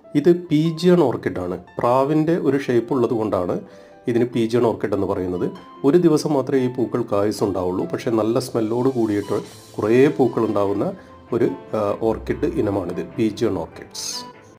ഇത് പീജിയൺ ഓർക്കിഡാണ്. പ്രാവിൻ്റെ ഒരു ഷേപ്പ് ഉള്ളത് കൊണ്ടാണ് ഇതിന് പീജിയൺ ഓർക്കിഡ് എന്ന് പറയുന്നത്. ഒരു ദിവസം മാത്രമേ ഈ പൂക്കൾക്ക് ആയുസ് ഉണ്ടാവുള്ളൂ. പക്ഷേ നല്ല സ്മെല്ലോട് കൂടിയിട്ട് കുറേ പൂക്കൾ ഉണ്ടാകുന്ന ഒരു ഓർക്കിഡ് ഇനമാണിത്, പീജിയൺ ഓർക്കിഡ്സ്.